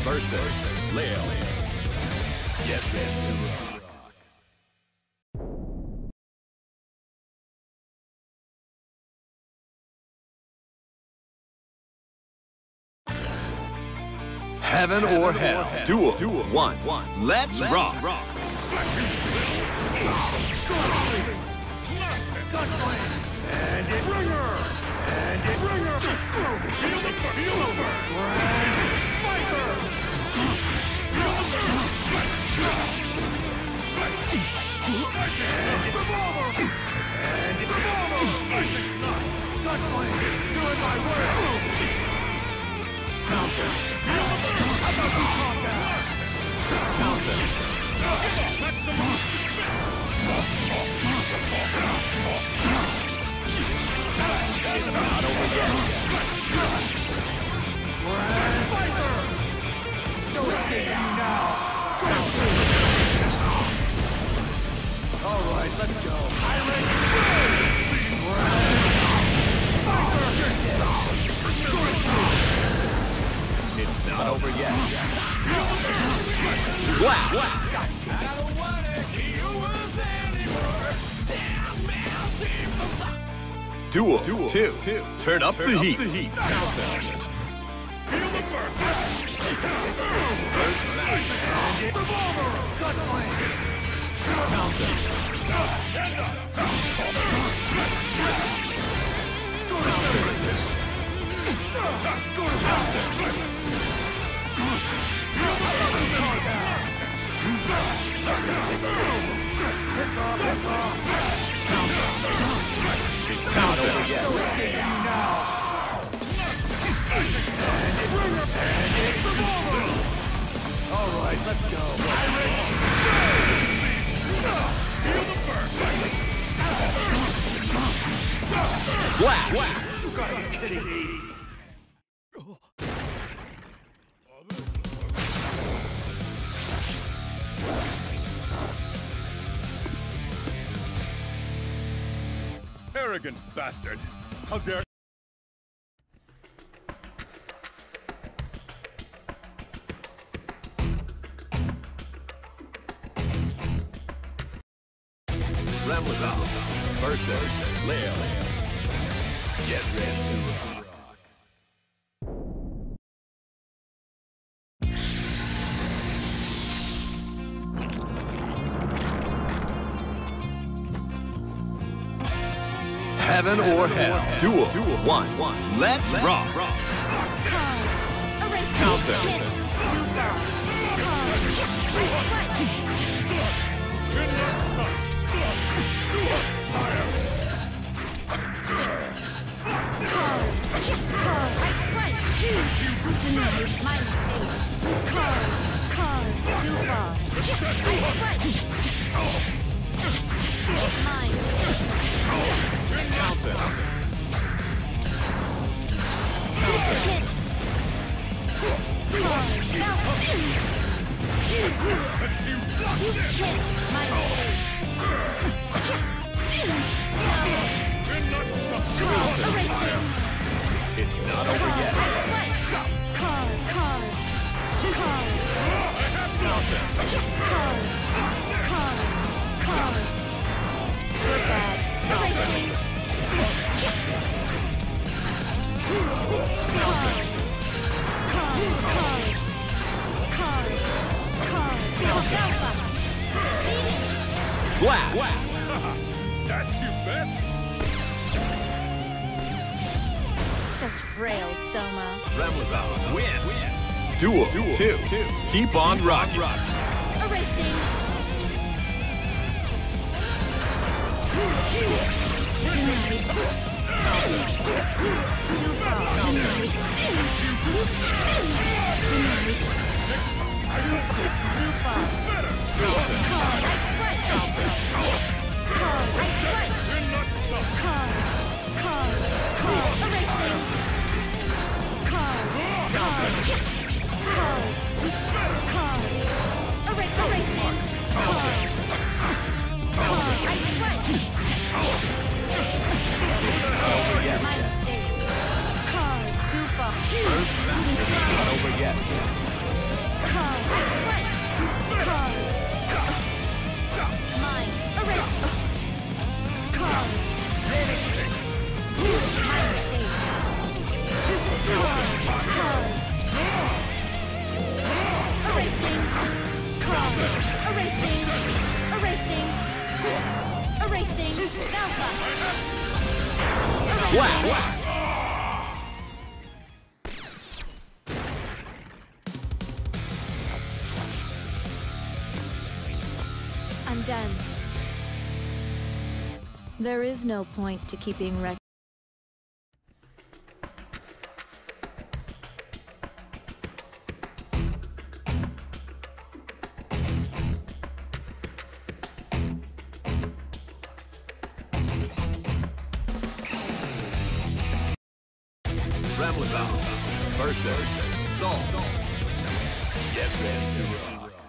versus Leo. Get ready to rock. Heaven or Hell. Duel 1. Let's rock. And it bringer! And it bringer! Feel over! Grand fighter! And it revolver! And it revolver! I think not! Cut flame! Doing my way! Counter! How about we calm down? Counter! Maximum dismissal! It's not over yet. Grand fighter! No escaping you now! Go! All right, let's go. Tyrant! Grand fighter! You're dead! Go to sleep! It's not over yet. Slap! Duel 2. Turn up the heat. Revolver! Cut flame! Go to sleep! Go to sleep! Piss off! It's not over yet. No escaping you now! And it bringer! And it revolver! All right, let's go. Feel the burn! Slap! You gotta be kidding me! Arrogant bastard! How dare— Remlazov versus Leo. Get ready to rock. Heaven or Hell. Duel 1. Let's rock. Counter. It's not over yet. Slap! That's your best? Such frail Soma. Remlazov win. Duel 2. Keep on rocking. Erasing. Denied. Too far. Denied. Denied. Too far. Card. I fight. Card. I fight. Card. Erasing. Card. Erasing. I fight. My mistake. Card. Too far. Not over yet. Erasing. Erasing. Erasing. Alpha. Slap. I'm done. There is no point to keeping record. Ramlethal versus Saul. Get ready to rock.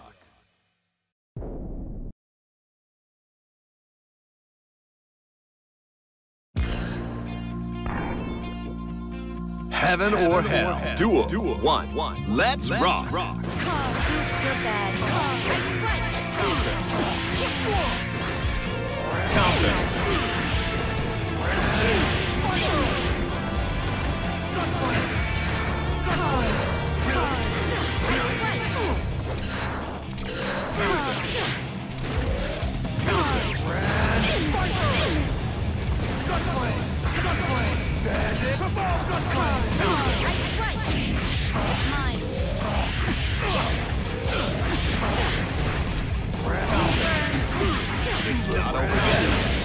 Heaven or hell. Duel. 1. Let's rock. Call. You're bad. Call. Counter. It's not over yet.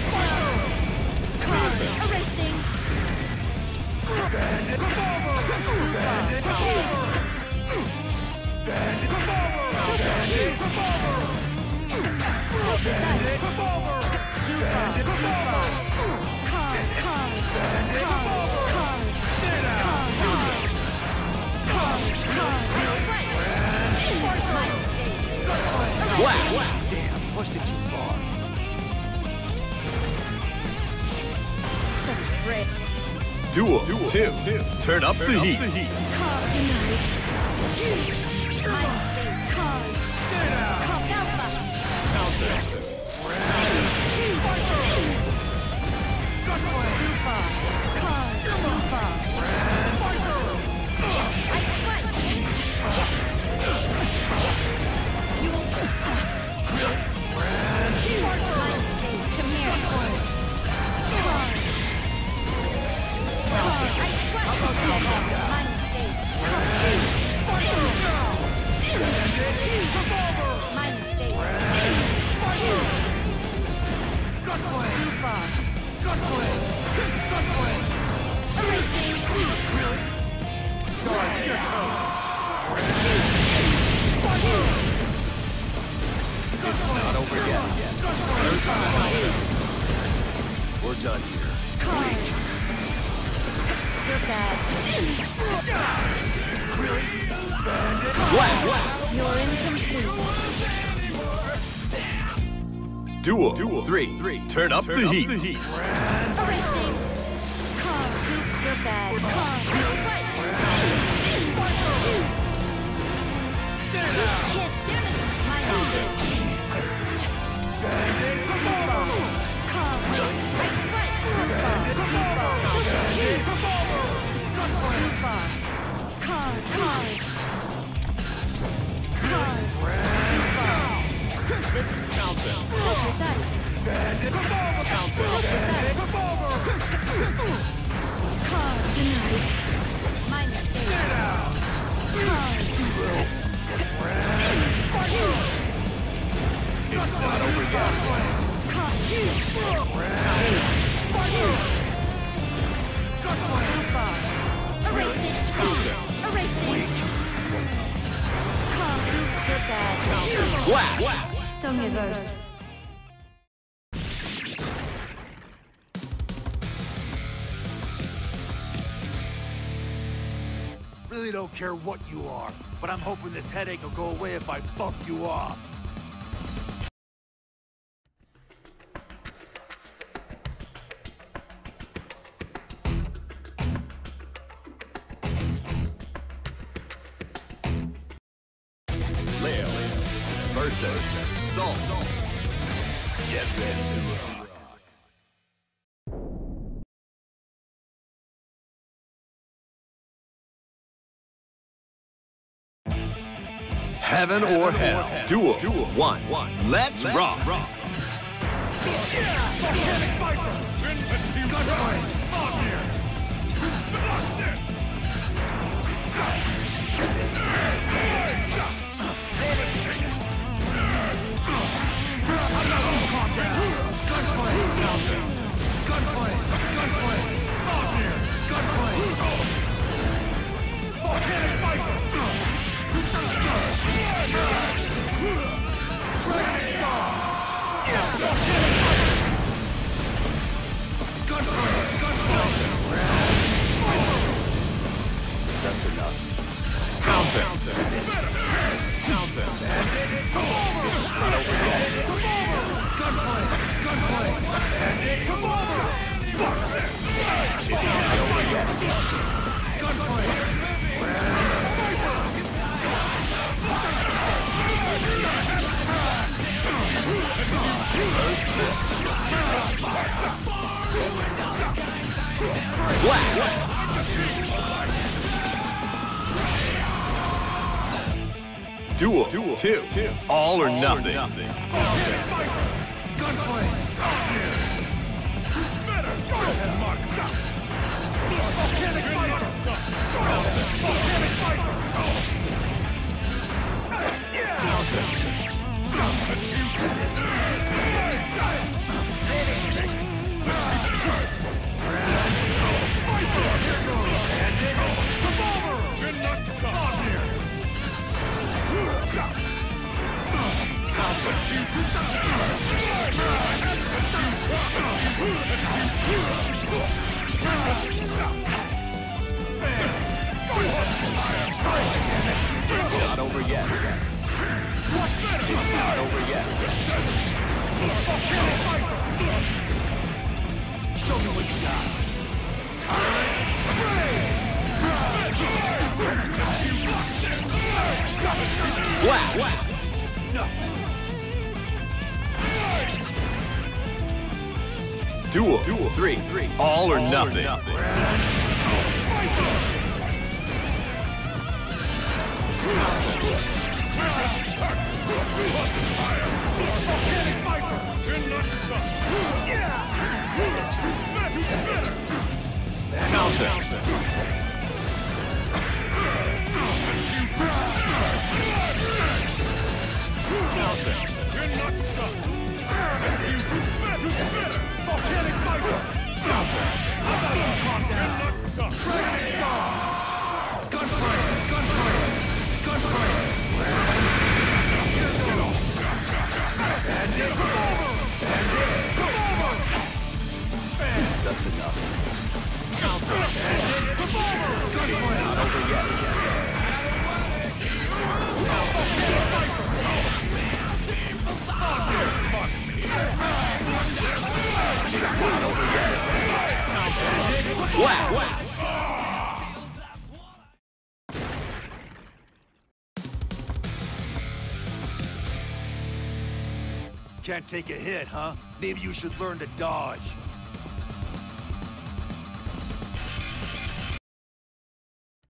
Erasing. Bandit revolver! Bandit revolver! Bandit revolver! Bandit revolver! Bandit revolver! Too far. Bandit revolver! Call. Bandit revolver! Stand out! Slap. Damn, pushed it too far. Such a frick. Duel 2. Turn up the heat. Call denied. My mistake. Call. Stand out! Call Alpha. Too far. Call. Too far. I fight. You will. My mistake. Come here. Call. I fight. My mistake. My mistake. Too far. Erasing. Sorry, you're toast. It's not over yet. We're done here. Call. You're bad. Slap. You're incomplete. Duel 3. Turn up the heat. Erasing. Call. You're bad. Call. Right. Stand out! Can't damage my mistake. Bandit Too far. Call. Right. Too far. Too far. Too far. Call. Too far. This is so precise. Bandit revolver! So precise. Call denied. My mistake. Stand out! Call. It's not over yet. Call. Too far. Erasing. Erasing. Call. Too bad. Slap. Songniverse. Really don't care what you are, but I'm hoping this headache will go away if I bump you off. Leo versus Saul. Get ready to rock. Heaven or hell. Duel 1. Let's rock. Volcanic Viper! Gunflame! Ognier! Block this! Gunflame! Gunflame! Gunflame! Ognier! Gunflame! Volcanic Viper! Dragon Star! Volcanic Viper! Gunflame! Gunflame! That's enough. Counter. Bandit! Revolver! Gunflame! Gunflame! Bandit! Revolver! Gunflame! Slap. Duel 2. All or nothing. Volcanic Viper! Gunflame! Ognier! Better! Go ahead, Mark! Volcanic Viper! Volcanic Viper! It's not over yet. It's not over yet. Volcanic Viper! Show me what you got. Tyrant Slap. nuts! Duel 3. All or nothing. Volcanic Viper! Counter. Volcanic Viper! How about you calm down? Dragon Star! Gunflame! Gunflame! Gunflame! Here goes! Bandit Revolver! Bandit Revolver! That's enough. Bandit Revolver! Gunflame! Not over yet. Volcanic Viper! Slap. Can't take a hit, huh? Maybe you should learn to dodge.